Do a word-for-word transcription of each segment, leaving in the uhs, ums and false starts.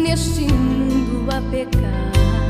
neste mundo a pecar.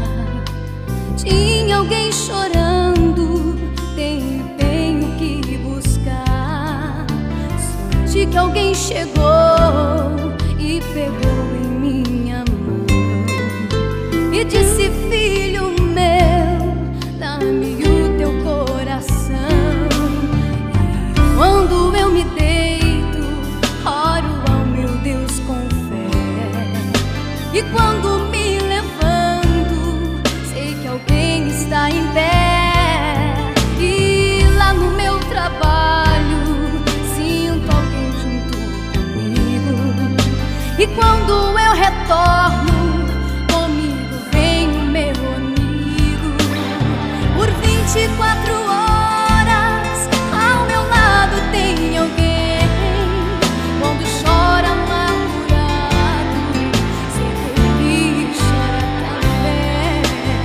Tinha alguém chorando, tenho, tenho que buscar. Sorte que alguém chegou e pegou em minha mão e disse: filho meu, dá-me o teu coração. E quando eu me deito, oro ao meu Deus com fé. E quando me levanto, sei que alguém está em pé. E lá no meu trabalho, sinto alguém junto comigo. E quando eu retorno, comigo vem o meu amigo. Por vinte e quatro horas, ao meu lado tem alguém. Quando chora amargurado, sei que ele chora também.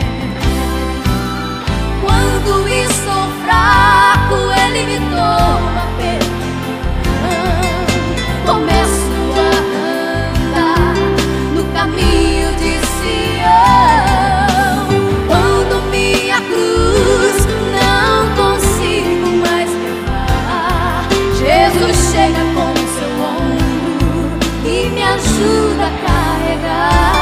Quando estou fraco, ele me toma pela mão. Começo a andar no caminho de Sião. Quando minha cruz não consigo mais levar, Jesus chega com seu ombro e me ajuda a carregar.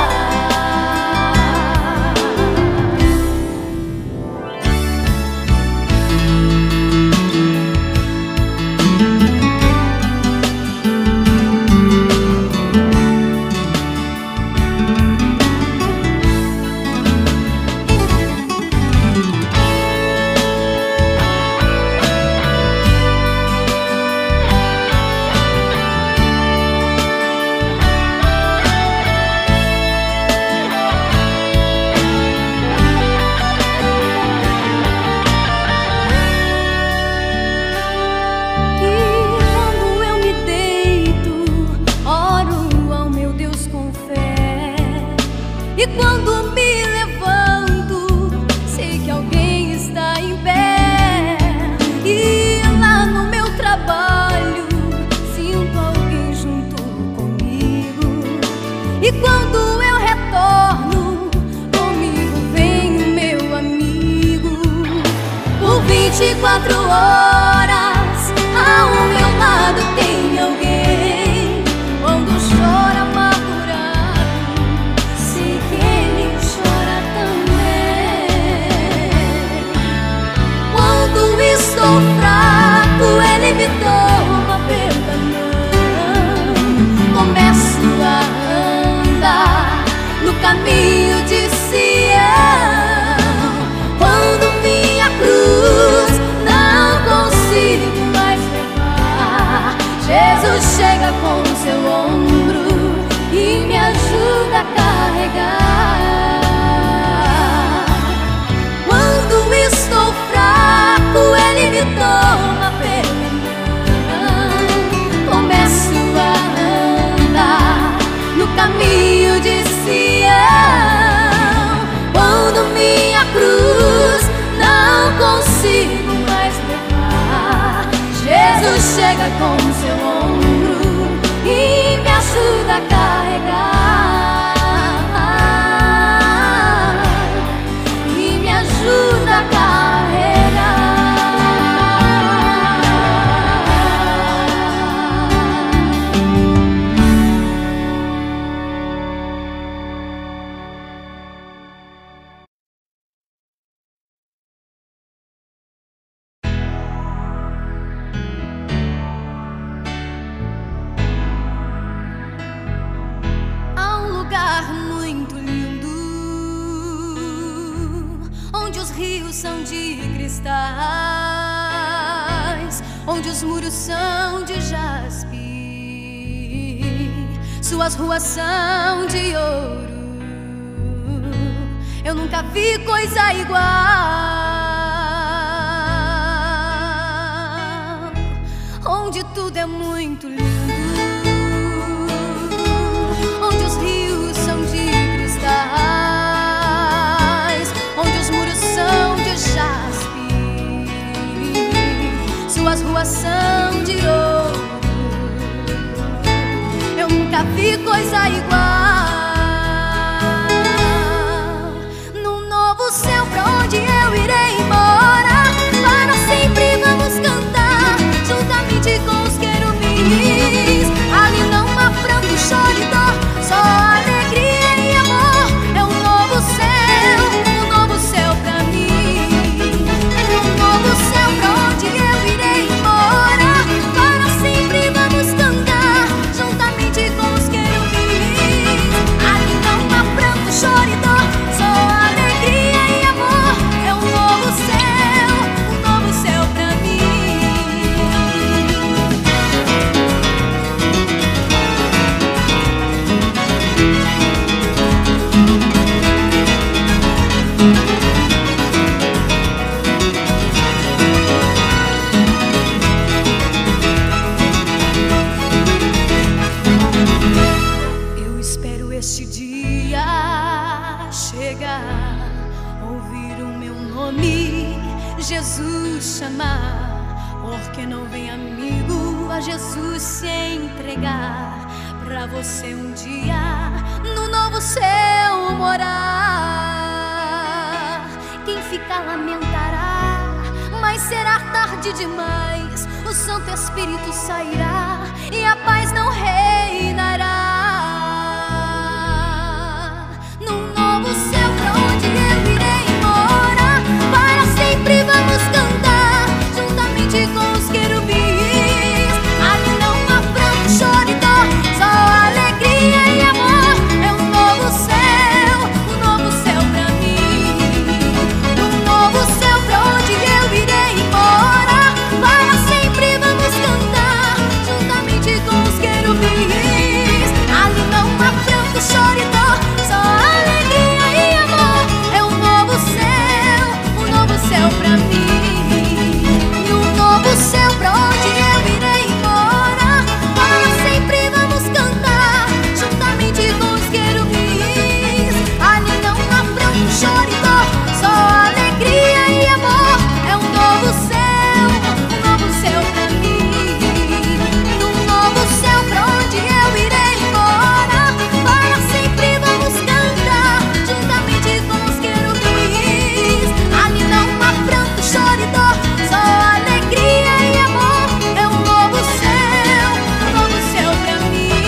E quando me levanto, sei que alguém está em pé. E lá no meu trabalho, sinto alguém junto comigo. E quando eu retorno, comigo vem o meu amigo. Por vinte e quatro horas, ao meu lado tem alguém. Quando chora amargurado, sei que ele chora também. Quando estou fraco, ele me toma pela mão. Começo a andar no caminho de Sião. Quando minha cruz não consigo mais levar, Jesus chega com seu ombro e me ajuda a carregar. Quando estou fraco, ele me toma pela mão. Começo a andar no caminho de Sião. Quando minha cruz não consigo mais levar, Jesus chega com seu ombro e me ajuda a carregar. E me ajuda a carregar. Há um lugar muito lindo, onde os rios são de cristais, onde os muros são de jaspe, suas ruas são de ouro. Eu nunca vi coisa igual, onde tudo é muito lindo, onde os rios são de cristais, onde os muros são de jaspe, suas ruas são de ouro. Eu nunca vi coisa igual. Jesus chamar, porque não vem amigo a Jesus se entregar, pra você um dia no novo céu morar. Quem ficar lamentará, mas será tarde demais. O Santo Espírito sairá e a paz não reinará. Num novo céu pra onde eu irei morar, para sempre vamos cantar, juntamente com os querubins. Ali não há pranto, choro e dor, só alegria e amor. É um novo céu, um novo céu pra mim. Num novo céu pra onde eu irei morar, para sempre vamos cantar, juntamente com os querubins. Ali não há pranto, choro e dor, só alegria e amor. É um novo céu, um novo céu pra mim. Num novo céu pra onde eu irei morar, para sempre vamos cantar, juntamente com os querubins. Ali não há pranto, choro e dor, só alegria e amor. É um novo céu, um novo céu pra mim. Num novo céu pra onde eu irei morar, para sempre vamos cantar, juntamente com os querubins. Ali não há pranto, choro e dor, só alegria e amor. É um novo céu, um novo céu pra mim.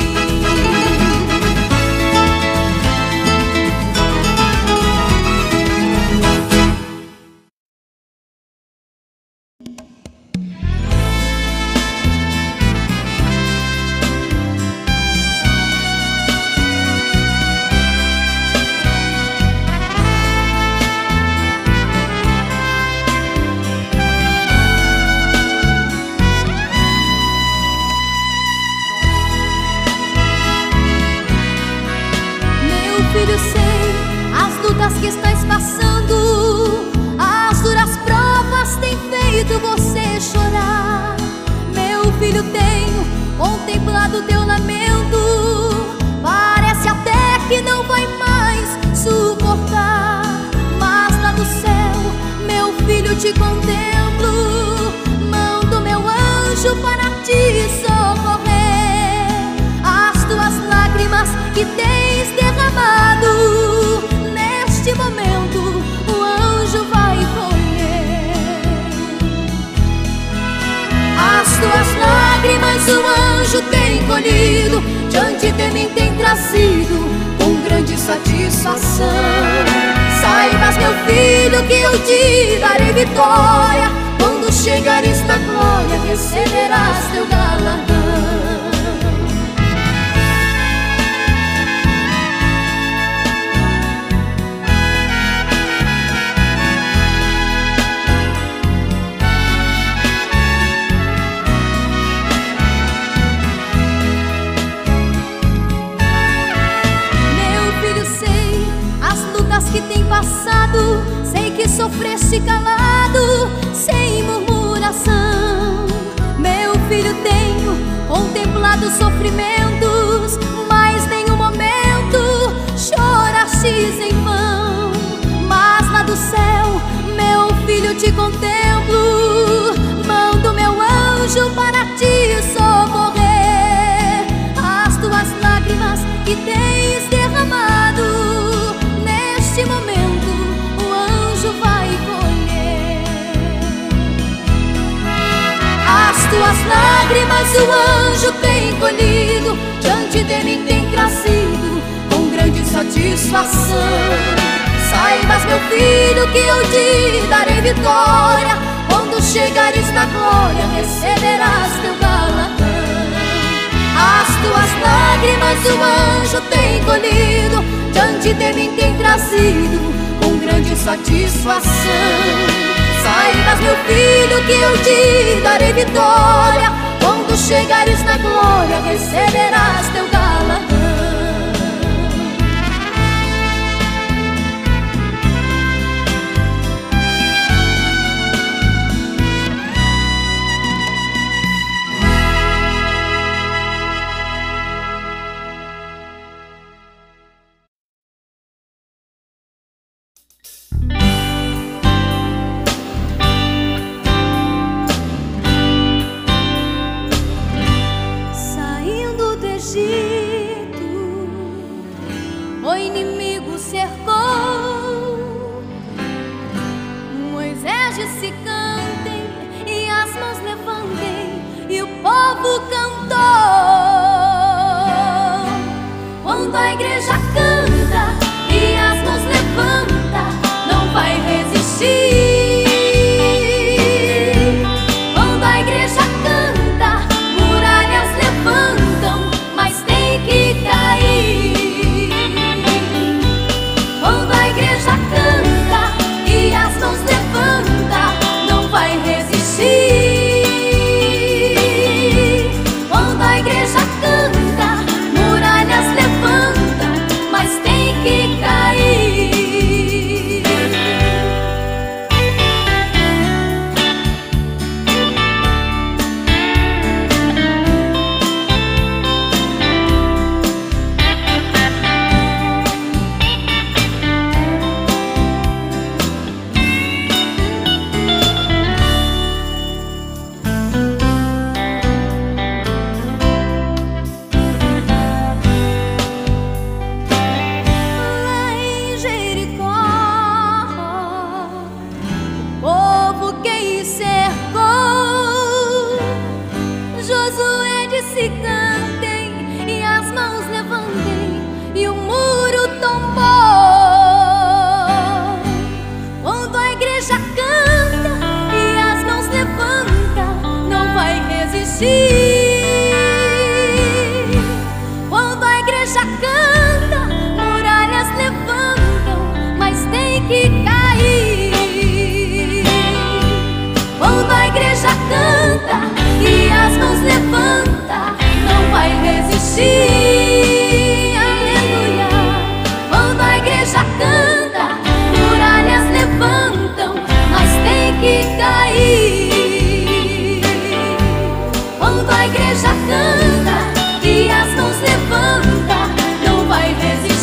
Meu filho, sei as lutas que estás passando, as duras provas têm feito você chorar. Meu filho, tenho contemplado teu lamento, parece até que não vai mais suportar. Mas lá do céu, meu filho, te contemplo, mando meu anjo para te socorrer. As tuas lágrimas que tens derramado, neste momento o anjo vai colher. As tuas lágrimas o anjo tem colhido, diante de mim tem trazido com grande satisfação. Saibas, meu filho, que eu te darei vitória, quando chegares na glória receberás teu galardão. Que tem passado, sei que sofreste calado, sem murmuração. Meu filho, tenho contemplado sofrimentos, mas nenhum momento chorastes em vão. Mas lá do céu, meu filho, te contemplo, mando meu anjo para te socorrer. As tuas lágrimas que tens derramado, neste momento o anjo vai colher. As tuas lágrimas o anjo tem colhido, diante de mim tem trazido com grande satisfação. Saibas, meu filho, que eu te darei vitória, quando chegares na glória receberás teu galardão. As tuas lágrimas o anjo tem colhido, diante de mim tem trazido com grande satisfação. Saibas, meu filho, que eu te darei vitória, quando chegares na glória receberás teu galardão. Egito, o inimigo cercou. Moisés disse: cantem, e as mãos levantem, e o povo cantou. Quando a igreja canta e as mãos levanta, não vai resistir. Quando a igreja canta, muralhas levantam, mas tem que cair. Quando a igreja canta e as mãos levanta, não vai resistir. Quando a igreja canta, muralhas levantam, mas tem que cair. Lá em Jericó, o povo que cercou, Josué disse: cantem, e as mãos levantem, e o muro tombou. Quando a igreja canta e as mãos levanta, não vai resistir. Quando a igreja canta, muralhas levantam, mas tem que cair. Quando a igreja canta e as mãos levanta, não vai resistir. Aleluia. Quando a igreja canta, muralhas levantam, mas tem que cair. Quando a igreja canta e as mãos levanta, não vai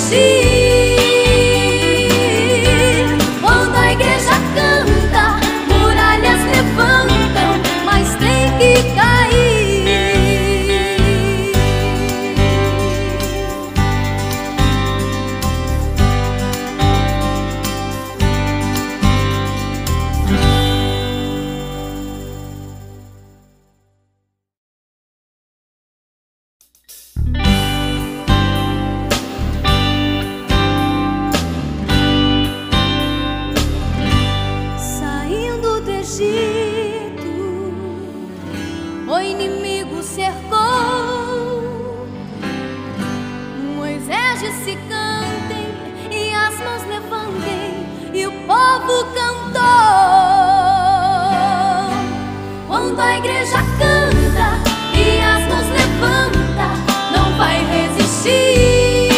resistir. Quando a igreja canta, muralhas levantam, mas tem que cair. Saindo do Egito, o inimigo cercou. Moisés disse: cantem, e as mãos levantem, e o povo cantou. Quando a igreja canta e as mãos levanta, não vai resistir.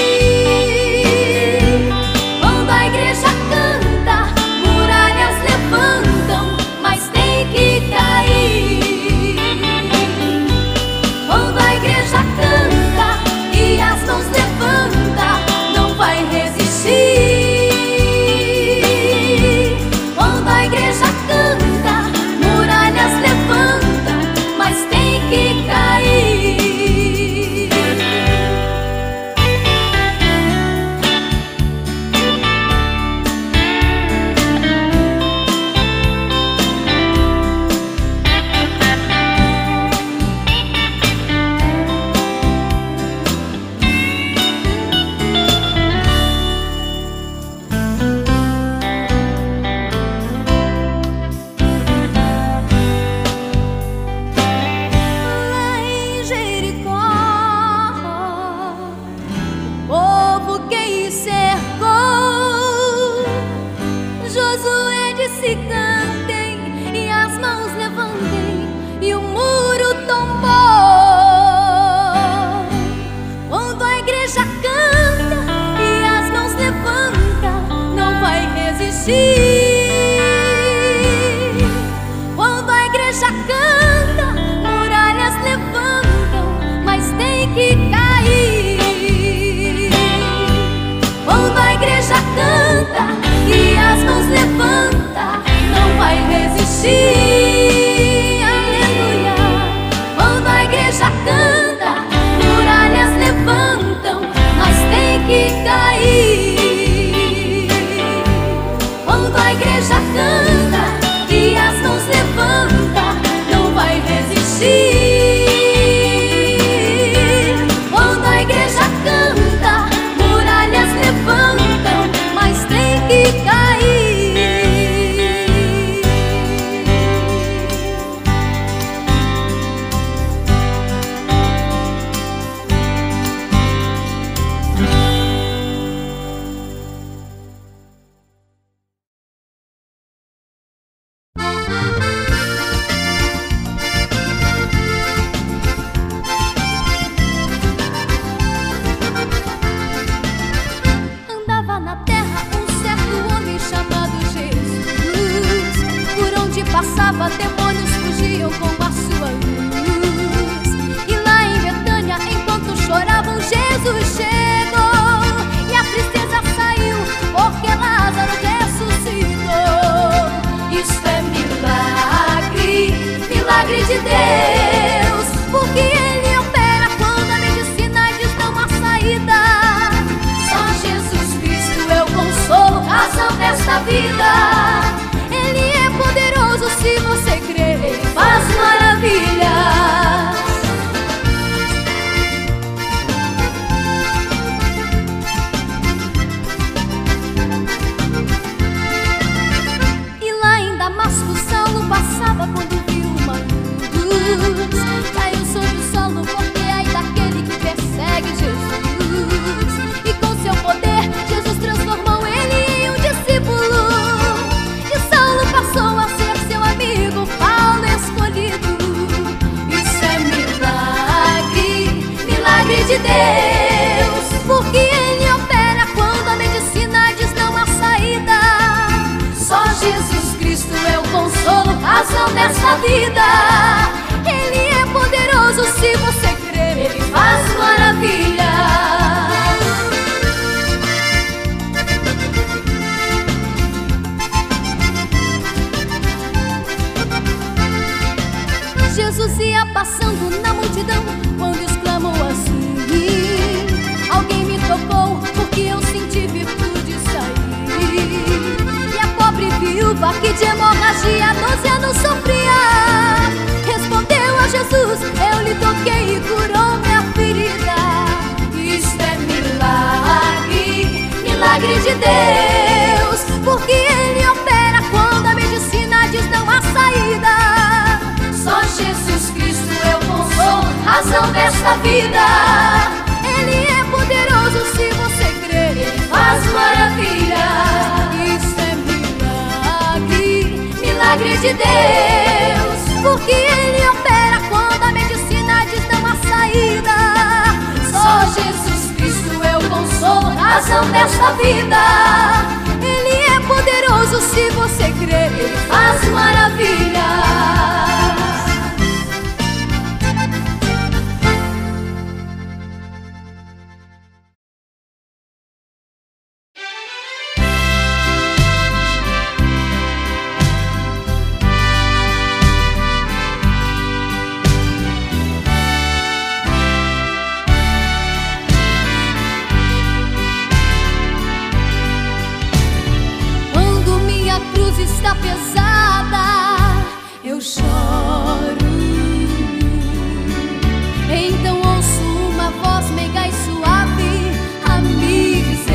Quando a igreja canta, muralhas levantam, mas tem que cair. Quando a igreja canta e as mãos levanta, não vai resistir. Quando a igreja canta, muralhas levantam, vida. Ele é poderoso se você crer, Ele faz maravilhas. E lá em Damasco, Saulo passava quando viu uma luz. Caiu sobre o solo porque ai daquele que persegue Jesus. E com seu poder, Jesus transformou ele em um discípulo. E Saulo passou a ser seu amigo, Paulo escolhido. Isso é milagre, milagre de Deus, porque Ele opera quando a medicina diz não há saída. Só Jesus Cristo é o consolo, razão dessa vida. Ele é poderoso se você crer, Ele faz maravilhas. Jesus ia passando na multidão quando exclamou assim: alguém me tocou porque eu senti virtude sair. E a pobre viúva que de hemorragia há doze anos sofria respondeu a Jesus: eu lhe toquei e curou minha ferida. Isto é milagre, milagre de Deus, porque Ele opera quando a medicina diz não há saída. Só Jesus Cristo é o consolo, razão desta vida. Ele é poderoso se você crer, Ele faz maravilhas. Isso é milagre, milagre de Deus, porque Ele opera quando a medicina diz não há saída. Só Jesus Cristo é o consolo, razão desta vida. Ele é poderoso se você crer, Ele faz maravilhas. Está pesada, eu choro. Então ouço uma voz meiga e suave a me dizer: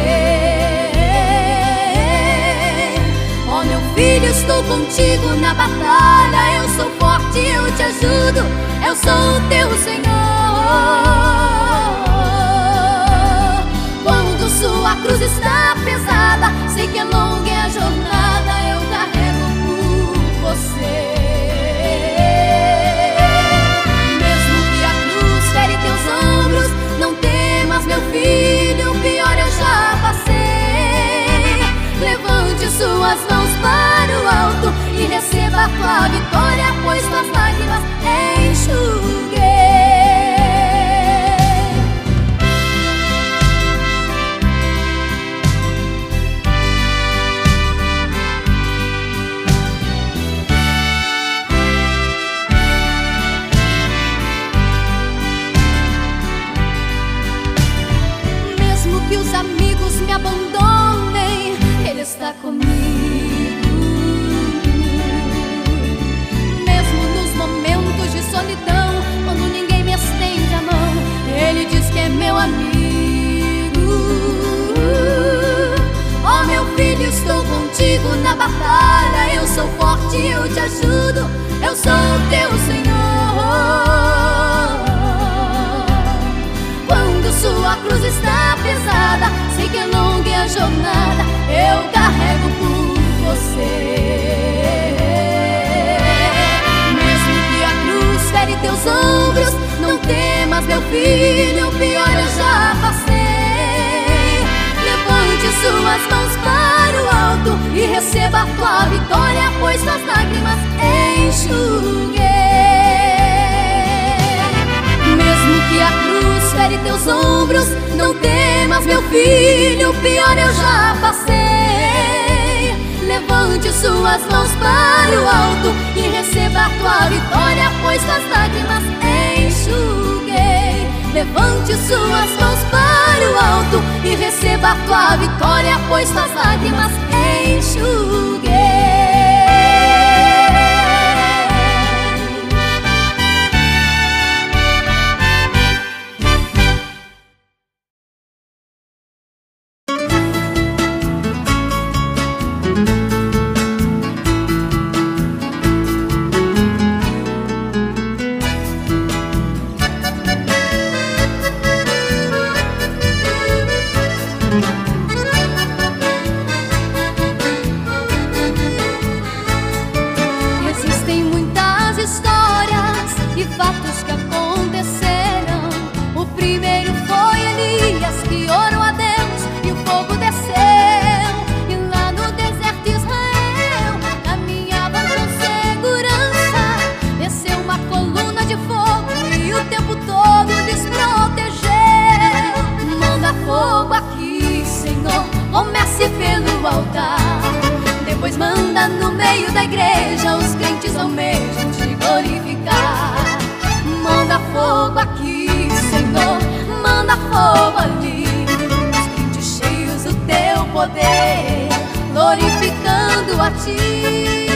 ó meu filho, estou contigo na batalha. Eu sou forte, eu te ajudo, eu sou o teu Senhor. Quando sua cruz está pesada, sei que é longa é a jornada, eu carrego por você. Mesmo que a cruz fere teus ombros, não temas, meu filho, o pior eu já passei. Levante suas mãos para o alto e receba a tua vitória, pois tuas lágrimas enxuguei. Que os amigos me abandonem, Ele está comigo. Mesmo nos momentos de solidão, quando ninguém me estende a mão, Ele diz que é meu amigo. Oh meu filho, estou contigo na batalha. Eu sou forte, eu te ajudo, eu sou o teu Senhor. Quando sua cruz está pesada, sei que é longa é a jornada, eu carrego por você. Mesmo que a cruz fere teus ombros, não temas, meu filho, o pior eu já passei. Levante suas mãos para o alto e receba a tua vitória, pois tuas lágrimas enxuguei. Mesmo que a cruz fere teus ombros, não temas, meu filho, o pior eu já passei. Levante suas mãos para o alto e receba a tua vitória, pois tuas lágrimas enxuguei. Levante suas mãos para o alto e receba a tua vitória, pois tuas lágrimas enxuguei. enxuguei. Existem muitas histórias e fatos que aconteceram. O primeiro foi Elias que orou a Deus e o fogo desceu. E lá no deserto de Israel caminhava com segurança. Desceu uma coluna de fogo e o tempo todo lhes protegeu. Manda fogo aqui, Senhor, comece pelo altar. Depois manda no meio da igreja, os crentes almejam te glorificar. Manda fogo aqui, Senhor, manda fogo ali. Os crentes cheios do teu poder, glorificando a ti.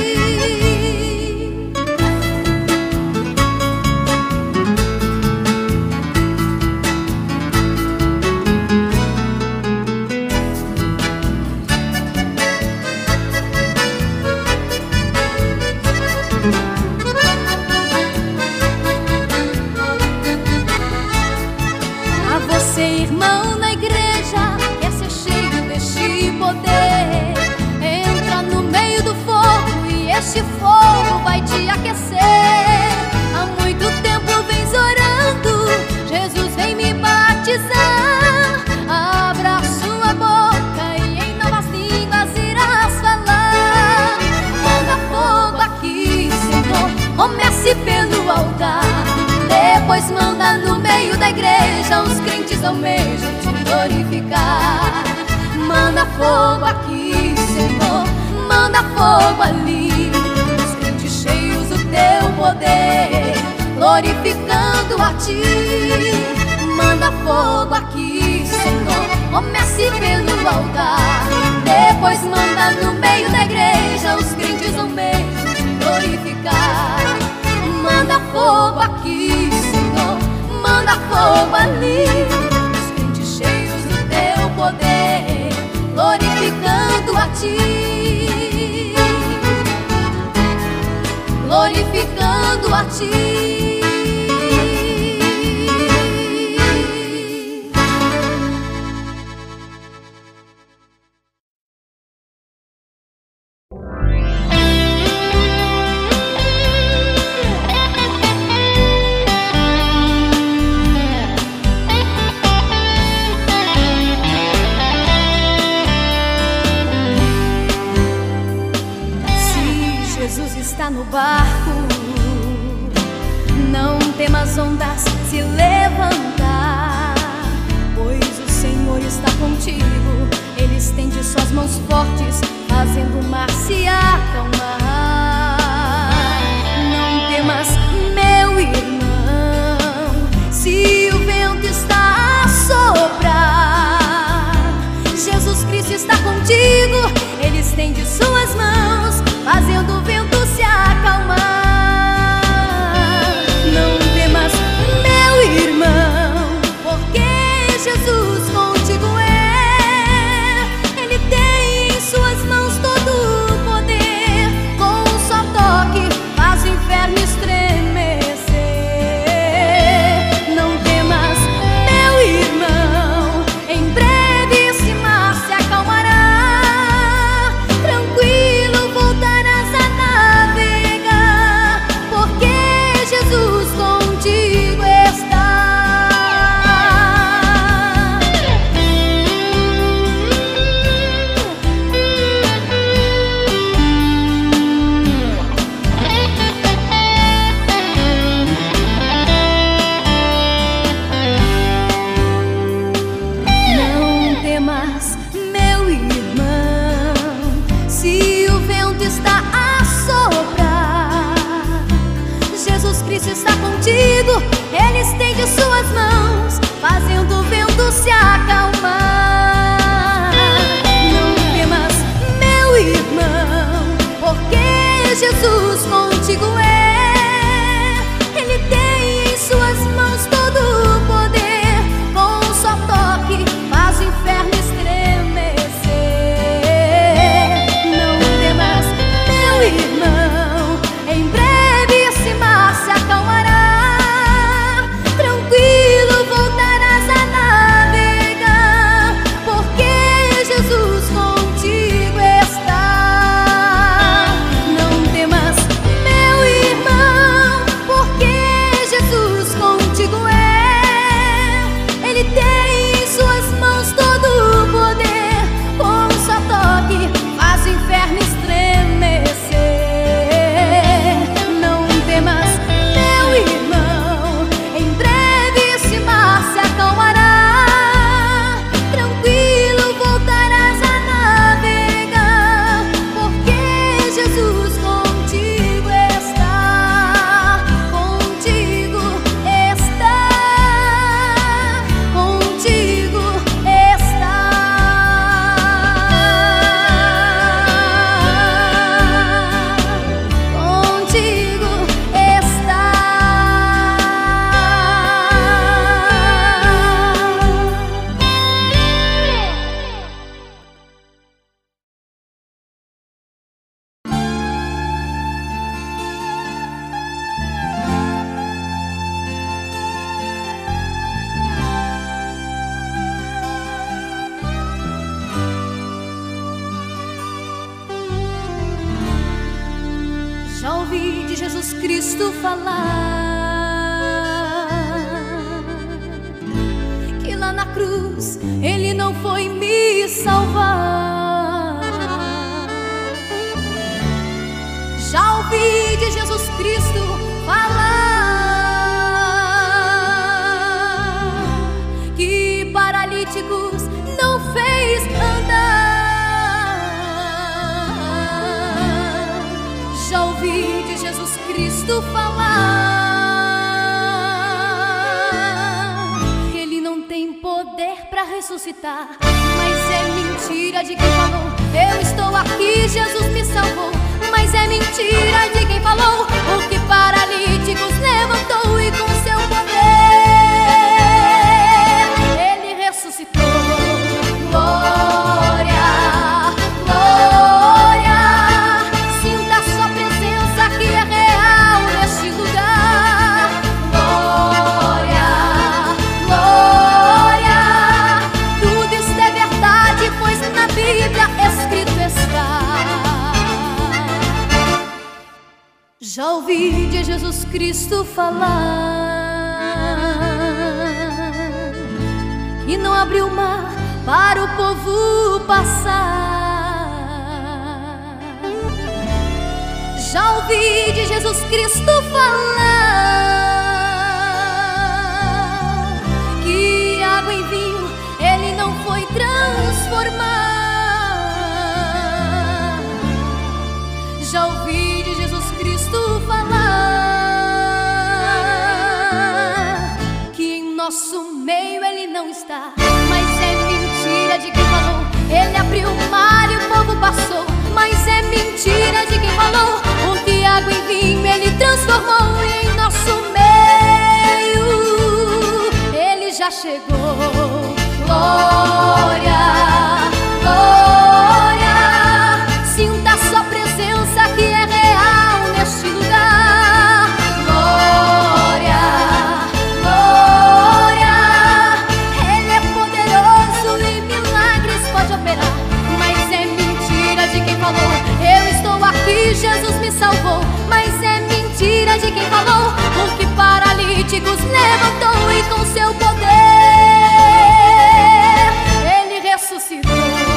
A você, irmão na igreja, quer ser cheio deste poder, entra no meio do fogo e este fogo vai te aquecer. Há muito tempo vens orando, Jesus vem me batizar. Abra sua boca e em novas línguas irás falar. Manda fogo aqui, Senhor, comece pelo altar. Depois manda no meio da igreja, os crentes almejam te glorificar. Manda fogo aqui, Senhor, manda fogo ali. Os crentes cheios do teu poder, glorificando a ti. Manda fogo aqui, Senhor, comece pelo altar. Depois manda no meio da igreja, os crentes almejam te glorificar. Manda fogo aqui, Senhor, manda fogo ali. Os crentes cheios do teu poder, glorificando a ti. Glorificando a ti. Jesus está no barco, não temas ondas se levantar, pois o Senhor está contigo. Ele estende suas mãos fortes, fazendo o mar se acalmar. Não temas, meu irmão, se o vento está a soprar, Jesus Cristo está contigo. Ele estende suas mãos, fazendo o vento se acalmar. Não temas, meu irmão, porque Jesus contigo é. Ele tem em Cristo falar que lá na cruz Ele não foi me salvar. Já ouvi de Jesus Cristo falar que paralíticos não fez andar. Já ouvi de Jesus Cristo falar que Ele não tem poder para ressuscitar, mas é mentira de quem falou. Eu estou aqui, Jesus me salvou. Mas é mentira de quem falou, porque paralíticos levantou e com seu poder Ele ressuscitou. Glória, glória, sinta a sua presença que é real neste lugar. Glória, glória, tudo isso é verdade, pois na Bíblia escrito está. Já ouvi de Jesus Cristo falar que não abriu o mar para o povo passar. Já ouvi de Jesus Cristo falar que água em vinho Ele não foi transformar. Já ouvi de Jesus Cristo falar que em nosso meio Ele não está, mas é mentira de quem falou. Ele abriu o mar e o povo passou, mas é mentira de quem falou, porque água em vinho Ele transformou e em nosso meio Ele já chegou. Glória, glória, sinta a sua presença que é real neste lugar. Glória, glória, Ele é poderoso e milagres pode operar. Mas é mentira de quem falou. Eu estou aqui, Jesus me salvou. Mas é mentira de quem falou, porque paralíticos levantou e com seu poder Ele ressuscitou.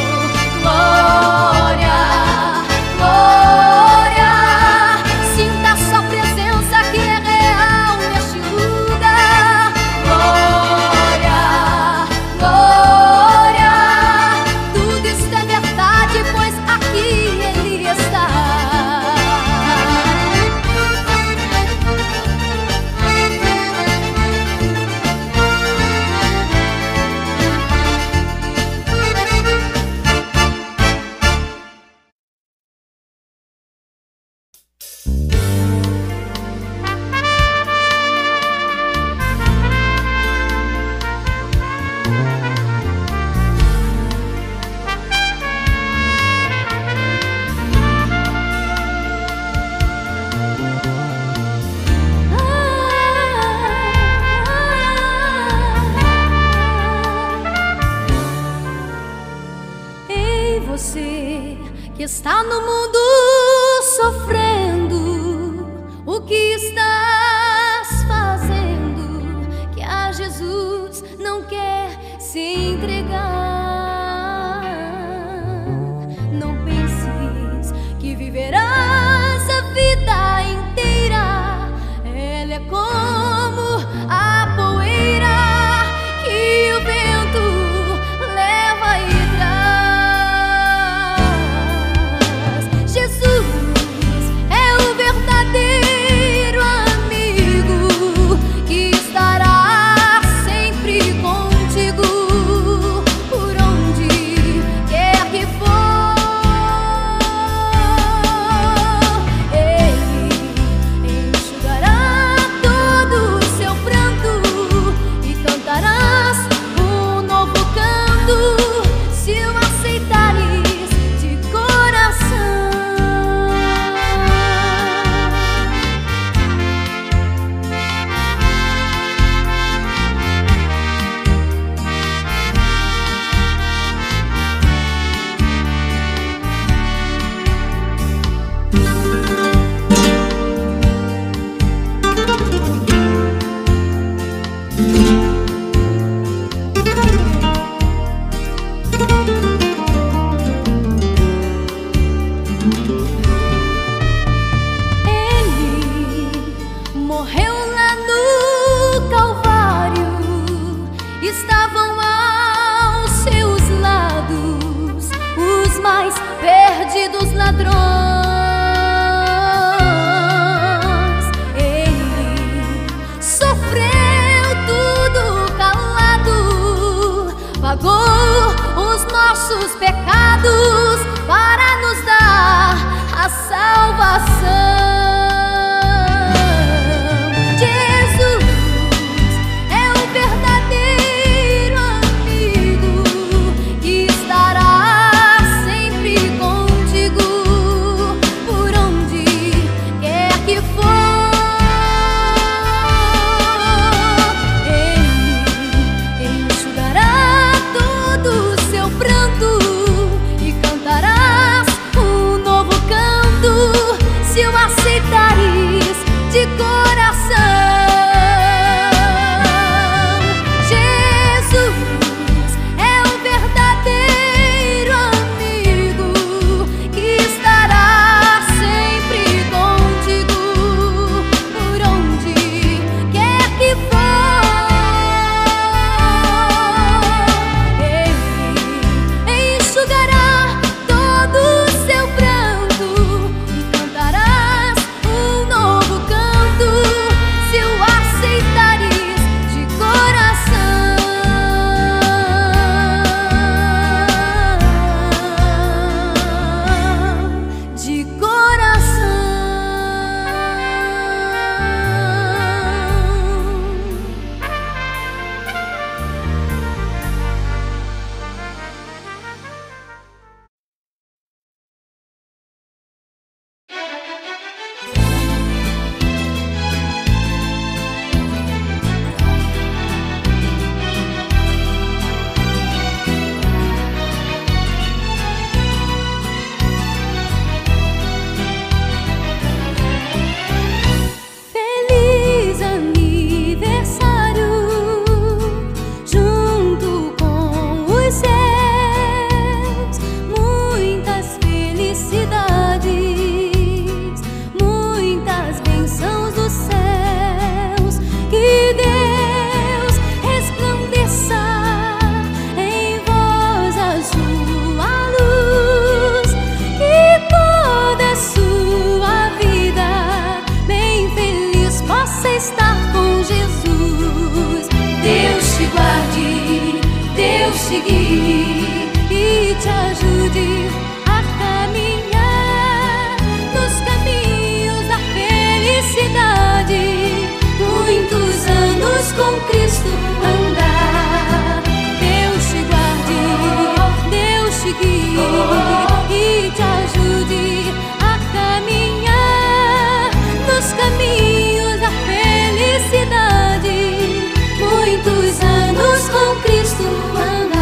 Glória, glória, sinta a sua presença que é real neste lugar. Glória, glória, tudo isso é verdade, pois aqui Ele está. Ei, você que está no mundo sofrendo, o que estás fazendo que a Jesus não quer se entregar? Não penses que viverás a vida inteira. Ela é como a poeira que o vento leva e traz. Jesus é o verdadeiro amigo que estará sempre contigo. perdidos ladrões. Ele sofreu tudo calado, pagou os nossos pecados para nos dar a salvação. E te ajude a caminhar nos caminhos da felicidade. Muitos anos com Cristo andar. Deus te guarde, Deus te guie e te ajude a caminhar nos caminhos da felicidade. Muitos anos com Cristo andar.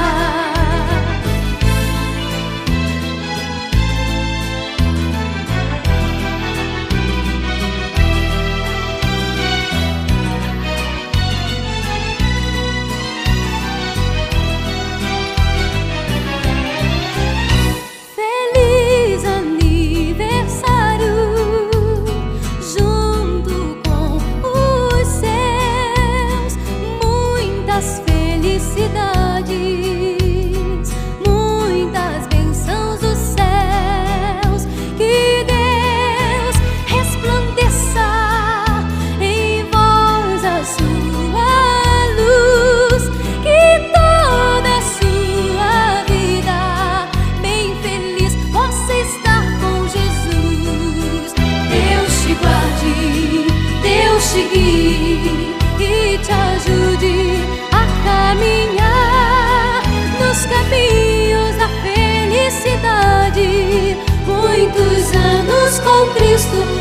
E te ajude a caminhar nos caminhos da felicidade. Muitos anos com Cristo